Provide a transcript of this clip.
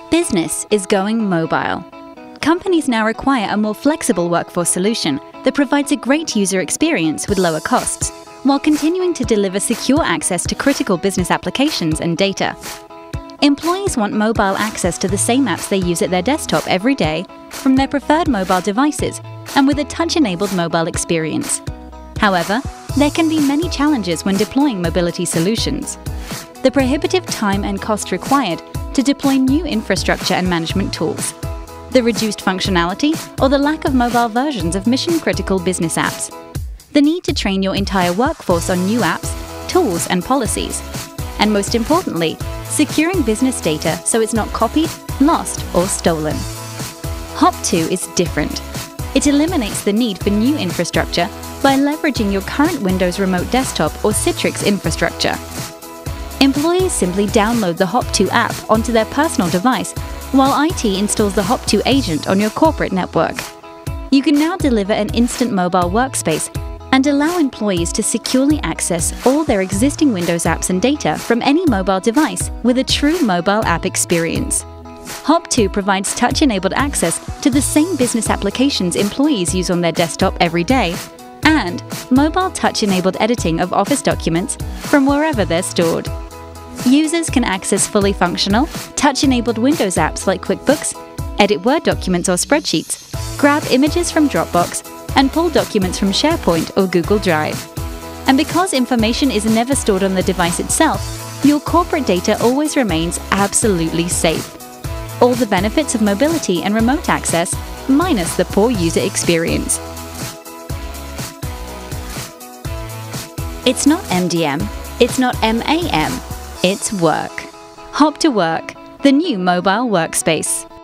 Business is going mobile. Companies now require a more flexible workforce solution that provides a great user experience with lower costs, while continuing to deliver secure access to critical business applications and data. Employees want mobile access to the same apps they use at their desktop every day from their preferred mobile devices and with a touch-enabled mobile experience. However, there can be many challenges when deploying mobility solutions. The prohibitive time and cost required to deploy new infrastructure and management tools, the reduced functionality, or the lack of mobile versions of mission-critical business apps, the need to train your entire workforce on new apps, tools, and policies, and most importantly, securing business data so it's not copied, lost, or stolen. hopTo is different. It eliminates the need for new infrastructure by leveraging your current Windows Remote Desktop or Citrix infrastructure. Employees simply download the hopTo app onto their personal device, while IT installs the hopTo agent on your corporate network. You can now deliver an instant mobile workspace and allow employees to securely access all their existing Windows apps and data from any mobile device with a true mobile app experience. hopTo provides touch-enabled access to the same business applications employees use on their desktop every day, and mobile touch-enabled editing of Office documents from wherever they're stored. Users can access fully functional, touch-enabled Windows apps like QuickBooks, edit Word documents or spreadsheets, grab images from Dropbox, and pull documents from SharePoint or Google Drive. And because information is never stored on the device itself, your corporate data always remains absolutely safe. All the benefits of mobility and remote access, minus the poor user experience. It's not MDM, it's not MAM, it's work. hopTo Work, the new mobile workspace.